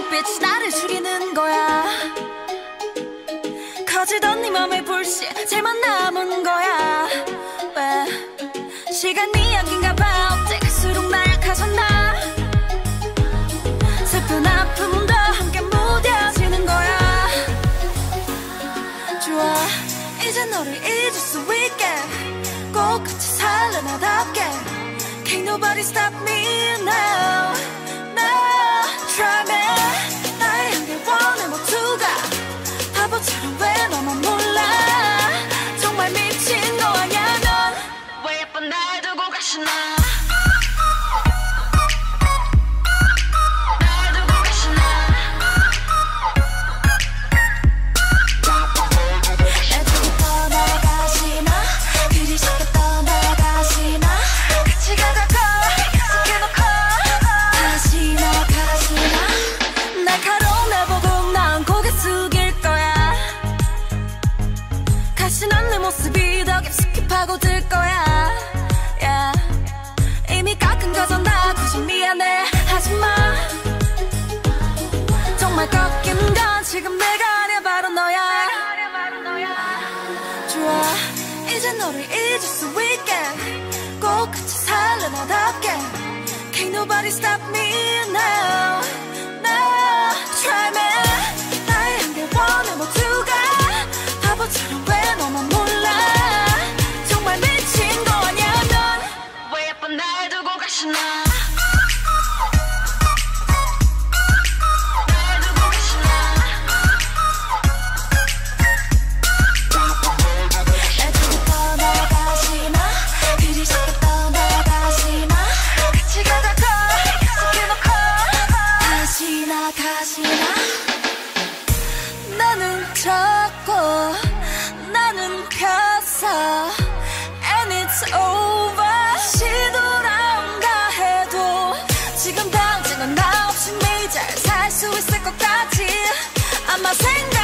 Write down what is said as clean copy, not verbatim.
눈빛이 나를 죽이는 거야. 커지던 네 맘의 불씨 제만 남은 거야. 왜 시간이 약인가 봐. 어째 갈수록 나약해졌나. 슬픈 아픔도 함께 무뎌지는 거야. 좋아 이제 너를 잊을 수 있게 꼭 같이 살래 나답게. Can't nobody stop me now. Try me. 나의 향기 원해 모두가 바보처럼 왜 너만 몰라. 정말 미친 거 아냐 넌. 왜 예쁜 날 두고 가시나. 날 두고 가시나. 날 두고 떠나가시나. 그리 쉽게 떠나가시나. 같이 가자고 약속해놓고 가시나 가시나. 날카로운 날 보고 난 고개 숙일 거야. 가시난 내 모습이 더 깊숙이 파고들 거야. yeah. 이미 깎은 거잖아. 굳이 미안해 하지마. 정말 꺾인 건 지금 내가 아니야 바로 너야. 좋아 이제 너를 잊을 수 있게 꼭 같이 살래 나답게. Can't nobody stop me now. Try me. 나의 향기 원해 모두가 바보처럼 왜 너만 몰라. 정말 미친 거 아냐 넌. 왜 예쁜 날 두고 가시나. 날 두고 가시나. 날 두고 떠나가시나. 그리 쉽게 떠나가시나. 같이 가자고 약속해놓고 가시나 가시나. 나는 작고 나는 폈어. And it's over. 시돌아온다 해도 지금 당장은 나 없이 잘 살 수 있을 것 같지. 아마 생각